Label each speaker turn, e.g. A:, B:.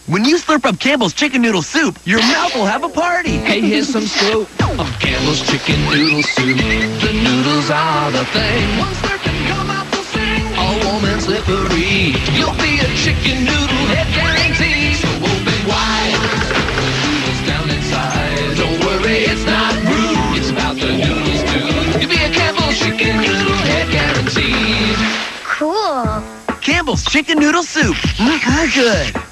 A: When you slurp up Campbell's chicken noodle soup, your mouth will have a party.
B: Hey, here's some scoop of Campbell's chicken noodle soup. The noodles are the thing. One slurp and come out to sing. All warm and slippery. You'll be a chicken noodle head guarantee. So open wide. Noodles down inside. Don't worry, it's not rude. It's about the noodles, dude. You'll be a Campbell's chicken noodle head guaranteed.
C: Cool.
A: Campbell's chicken noodle soup. Good.